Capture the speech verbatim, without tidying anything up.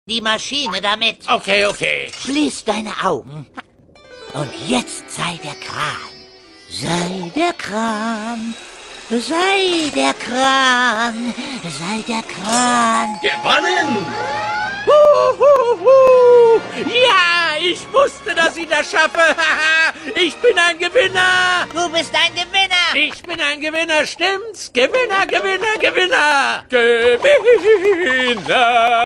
die Maschine damit. Okay, okay. Schließ deine Augen. Und jetzt sei der Kran. Sei der Kran. Sei der Kran. Sei der Kran. Gewonnen! Huhuhu. Ja, ich wusste, dass ich das schaffe. Ich bin ein Gewinner. Du bist ein Gewinner. Ich bin ein Gewinner, stimmt's? Gewinner, Gewinner, Gewinner. Gewinner.